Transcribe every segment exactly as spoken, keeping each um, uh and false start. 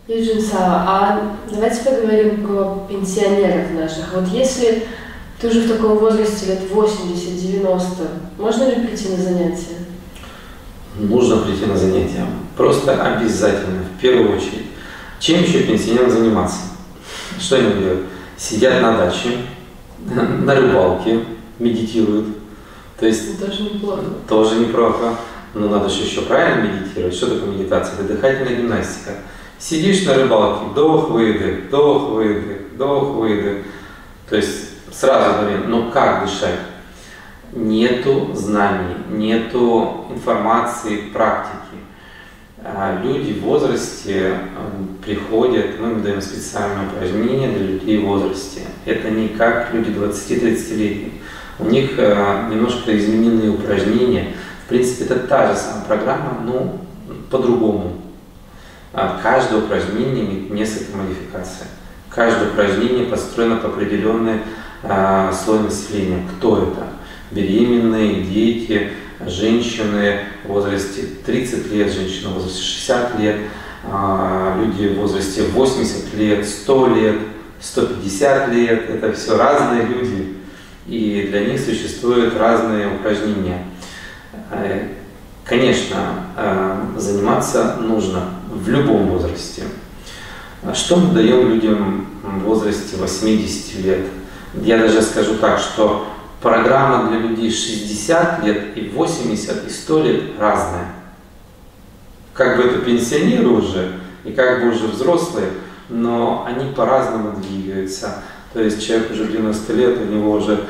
Юджин-сан, а давайте поговорим про пенсионеров наших. Вот если ты уже в таком возрасте лет восемьдесят-девяносто, можно ли прийти на занятия? Нужно прийти на занятия. Просто обязательно, в первую очередь. Чем еще пенсионерам заниматься? Что они делают? Сидят на даче, на рыбалке, медитируют. То есть тоже неплохо. Тоже неплохо. Но надо же еще правильно медитировать. Что такое медитация? Это дыхательная гимнастика. Сидишь на рыбалке, вдох-выдох, вдох-выдох, вдох-выдох. То есть сразу говорим, но как дышать? Нету знаний, нету информации, практики. Люди в возрасте приходят, мы им даем специальные упражнения для людей в возрасте. Это не как люди двадцати-тридцатилетних. У них немножко измененные упражнения. В принципе, это та же самая программа, но по-другому. Каждое упражнение имеет несколько модификаций. Каждое упражнение построено по определенной э, слой населения. Кто это? Беременные, дети, женщины в возрасте тридцать лет, женщины в возрасте шестьдесят лет, э, люди в возрасте восемьдесят лет, сто лет, сто пятьдесят лет. Это все разные люди. И для них существуют разные упражнения. Конечно, заниматься нужно в любом возрасте. Что мы даем людям в возрасте восьмидесяти лет? Я даже скажу так, что программа для людей шестидесяти лет и восьмидесяти и ста лет разная. Как бы это пенсионеры уже, и как бы уже взрослые, но они по-разному двигаются. То есть человек уже девяносто лет, у него уже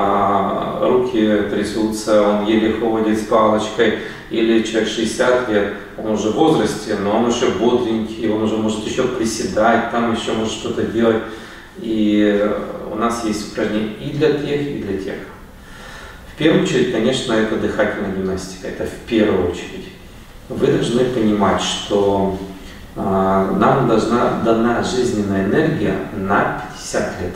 а, руки трясутся, он еле ходит с палочкой, или человек шестьдесят лет, он уже в возрасте, но он еще бодренький, он уже может еще приседать, там еще может что-то делать. И у нас есть упражнения и для тех, и для тех. В первую очередь, конечно, это дыхательная гимнастика, это в первую очередь. Вы должны понимать, что а, нам должна дана жизненная энергия на пятьдесят лет.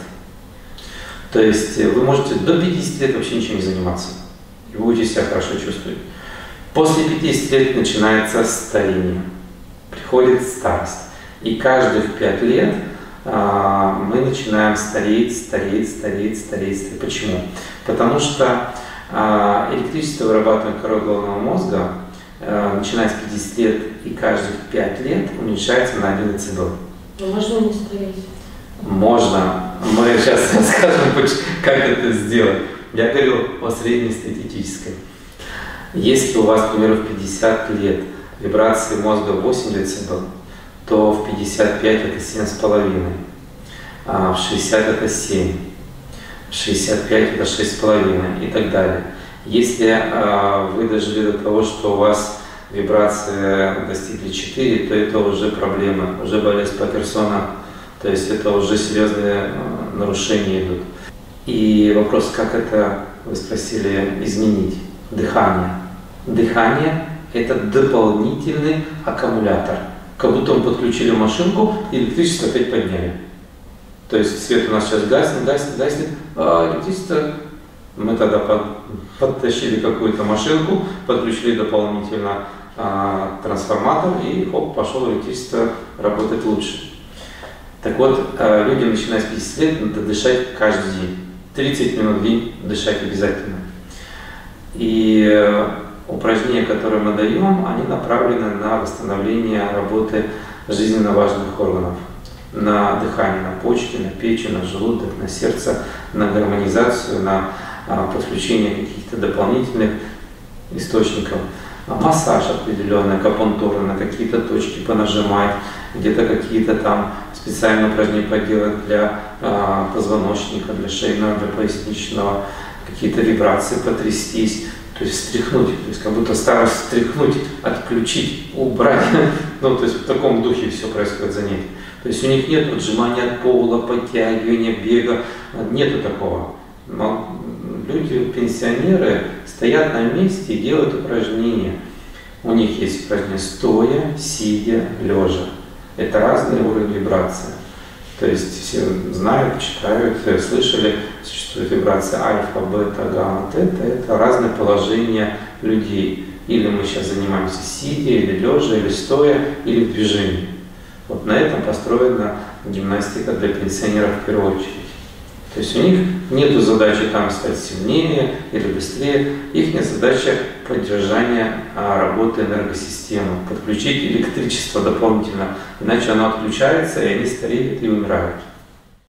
То есть вы можете до пятидесяти лет вообще ничем не заниматься, и вы будете себя хорошо чувствовать. После пятидесяти лет начинается старение, приходит старость. И каждые в пять лет а, мы начинаем стареть, стареть, стареть, стареть, стареть. Почему? Потому что а, электричество, вырабатываемое корой головного мозга, а, начиная с пятидесяти лет и каждые пять лет уменьшается на один децибел. Но можно не стареть? Можно. Мы сейчас расскажем, как это сделать. Я говорю о среднестатистической. Если у вас, к примеру, в пятьдесят лет вибрации мозга восемь децибел, то в пятьдесят пять это семь с половиной, а в шестьдесят это семь, в шестьдесят пять это шесть с половиной и так далее. Если а, вы дожили до того, что у вас вибрации достигли четыре, то это уже проблемы, уже болезнь Паркинсона, то есть это уже серьезные а, нарушения идут. И вопрос, как это, вы спросили, изменить? Дыхание. Дыхание – это дополнительный аккумулятор. Как будто мы подключили машинку и электричество опять подняли. То есть свет у нас сейчас гаснет, гаснет, гаснет, а электричество мы тогда под, подтащили какую-то машинку, подключили дополнительно а, трансформатор и хоп, пошло электричество работать лучше. Так вот, а, людям, начиная с пятидесяти лет, надо дышать каждый день. тридцать минут в день дышать обязательно. И упражнения, которые мы даем, они направлены на восстановление работы жизненно важных органов. На дыхание, на почки, на печень, на желудок, на сердце, на гармонизацию, на подключение каких-то дополнительных источников. Массаж определенный, акупунктура, на какие-то точки понажимать, где-то какие-то там специальные упражнения поделать для позвоночника, для шейного, для поясничного, какие-то вибрации потрястись, то есть встряхнуть, то есть как будто старость встряхнуть, отключить, убрать. Ну, то есть в таком духе все происходит занятие. То есть у них нет отжимания от пола, подтягивания, бега, нету такого. Но люди, пенсионеры, стоят на месте и делают упражнения. У них есть упражнения стоя, сидя, лежа. Это разные уровни вибрации. То есть все знают, читают, слышали, существует вибрация альфа, бета, гамма, тета. Это разные положения людей. Или мы сейчас занимаемся сидя, или лежа, или стоя, или в движении. Вот на этом построена гимнастика для пенсионеров в первую очередь. То есть у них нет задачи там стать сильнее или быстрее, их задача поддержания работы энергосистемы, подключить электричество дополнительно, иначе оно отключается и они стареют и умирают.